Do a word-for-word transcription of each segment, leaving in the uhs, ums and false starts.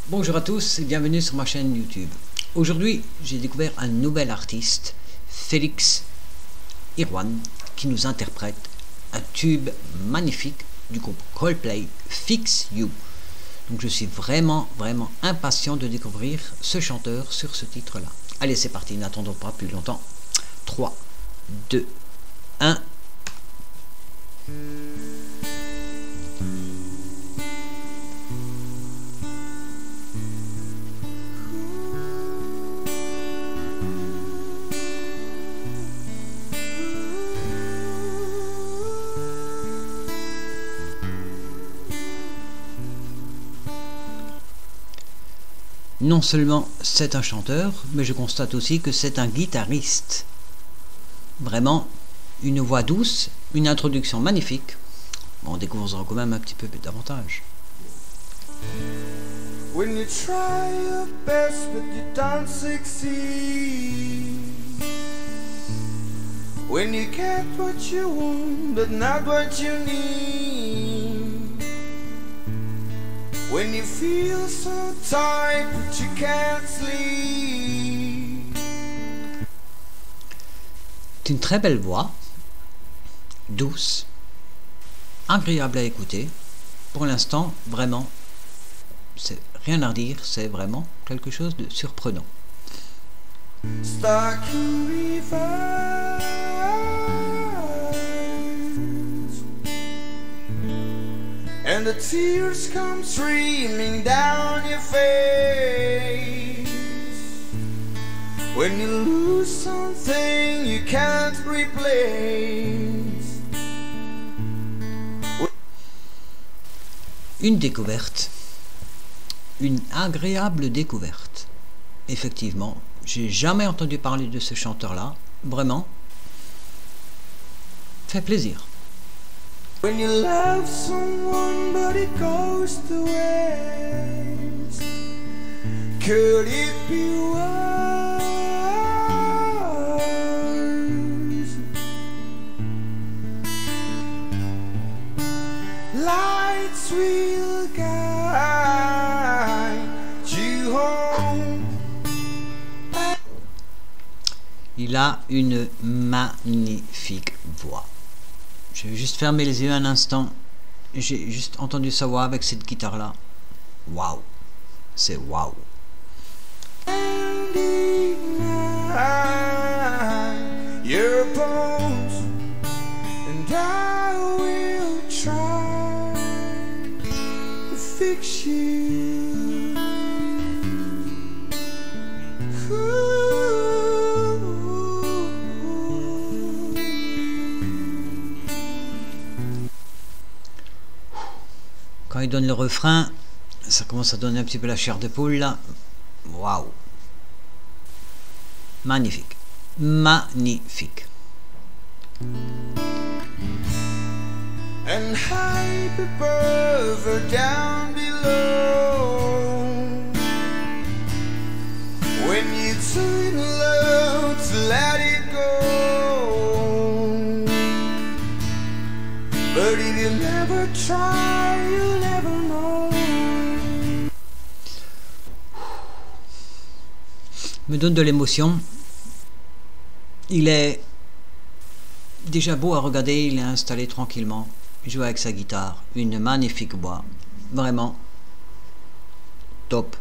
Bonjour à tous et bienvenue sur ma chaîne YouTube. Aujourd'hui, j'ai découvert un nouvel artiste, Félix Irwan, qui nous interprète un tube magnifique du groupe Coldplay, Fix You. Donc je suis vraiment, vraiment impatient de découvrir ce chanteur sur ce titre-là. Allez, c'est parti, n'attendons pas plus longtemps. trois, deux, un... Non seulement c'est un chanteur, mais je constate aussi que c'est un guitariste. Vraiment, une voix douce, une introduction magnifique. Bon, on découvrira quand même un petit peu davantage. When you try your best but you don't succeed, when you get what you want but not what you need, when you feel so tired but you can't sleep. C'est une très belle voix, douce, agréable à écouter. Pour l'instant, vraiment, c'est rien à redire, c'est vraiment quelque chose de surprenant. Stuck in reverse, and the tears come streaming down your face. When you lose something you can't replace. Une découverte, une agréable découverte. Effectivement, j'ai jamais entendu parler de ce chanteur-là. Vraiment, fait plaisir. When you love someone but it goes to waste, could it be worse? Lights will guide you home. Il a une magnifique voix. Je vais juste fermer les yeux un instant. J'ai juste entendu sa voix avec cette guitare-là. Waouh! C'est waouh! And ignite your bones, and I will try to fix you. Ooh. Quand il donne le refrain, ça commence à donner un petit peu la chair de poule là. Waouh! Magnifique. Magnifique. And hide the brother down below. When you turn low to let it go. But if you never try, you'll never know. Me donne de l'émotion. Il est déjà beau à regarder, il est installé tranquillement, il joue avec sa guitare, une magnifique voix, vraiment top.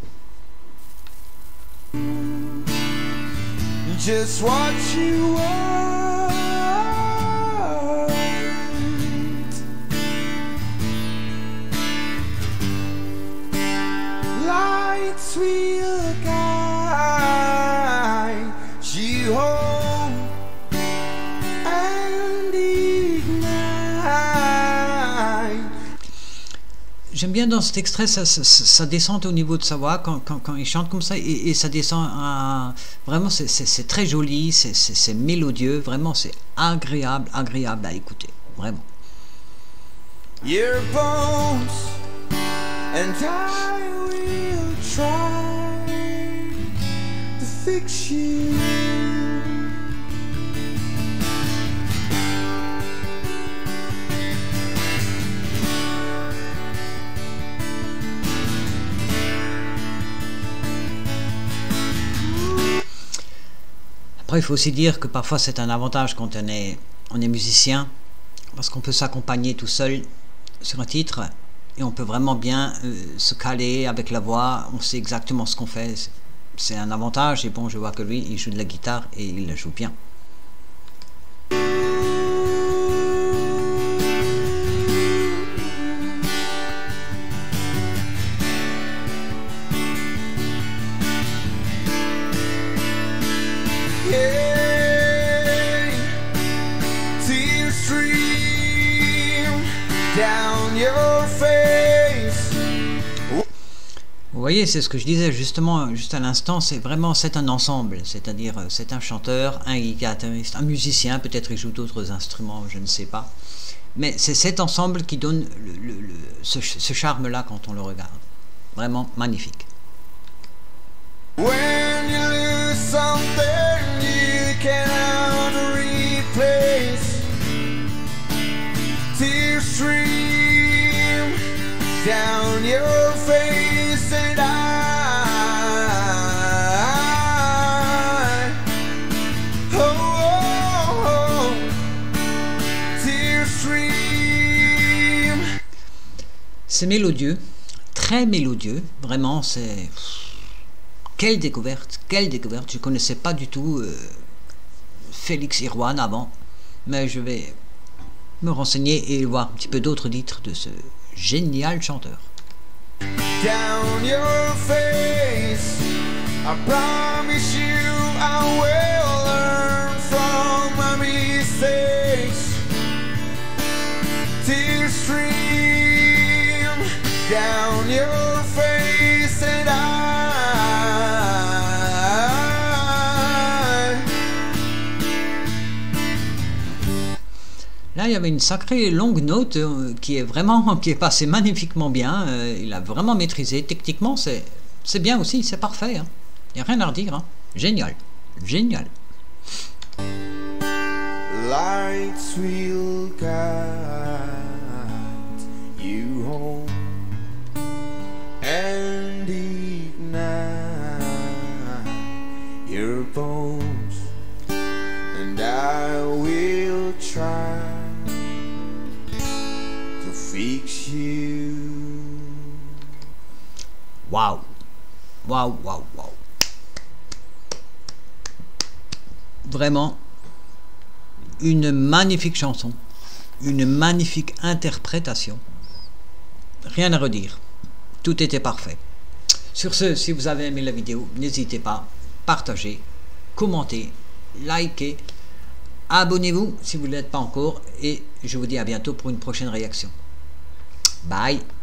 Just what you want. Lights will guide you home and ignite. J'aime bien dans cet extrait, ça, ça, ça descend au niveau de sa voix quand, quand, quand il chante comme ça, et, et ça descend à... Vraiment, c'est très joli, c'est mélodieux, vraiment, c'est agréable, agréable à écouter, vraiment. Your bones, and I will try to fix you. Après, il faut aussi dire que parfois c'est un avantage quand on est, on est musicien, parce qu'on peut s'accompagner tout seul sur un titre et on peut vraiment bien euh, se caler avec la voix, on sait exactement ce qu'on fait. C'est un avantage. Et bon, je vois que lui, il joue de la guitare et il la joue bien. Vous voyez, c'est ce que je disais justement juste à l'instant, c'est vraiment, c'est un ensemble, c'est-à-dire c'est un chanteur, un guitariste, un musicien, peut-être il joue d'autres instruments, je ne sais pas, mais c'est cet ensemble qui donne le, le, le, ce, ce charme-là quand on le regarde, vraiment magnifique. When you lose something you cannot replace, tears stream down your face and I, oh, oh, oh, tears stream. C'est mélodieux, très mélodieux, vraiment c'est... Quelle découverte, quelle découverte. Je ne connaissais pas du tout euh, Félix Irwan avant, mais je vais me renseigner et voir un petit peu d'autres titres de ce génial chanteur. Down your face, I promise you I will learn from my mistakes. Tears stream down your face and I. Là, il y avait une sacrée longue note euh, qui est vraiment, qui est passée magnifiquement bien. Euh, il a vraiment maîtrisé. Techniquement, c'est, c'est bien aussi, c'est parfait. Hein. Il n'y a rien à redire. Hein. Génial, génial. Lights will guide you home and ignite your bones, and I will try to fix you. Waouh, waouh, waouh, waouh. Vraiment, une magnifique chanson, une magnifique interprétation. Rien à redire. Tout était parfait. Sur ce, si vous avez aimé la vidéo, n'hésitez pas, partagez, commentez, likez, abonnez-vous si vous ne l'êtes pas encore et je vous dis à bientôt pour une prochaine réaction. Bye.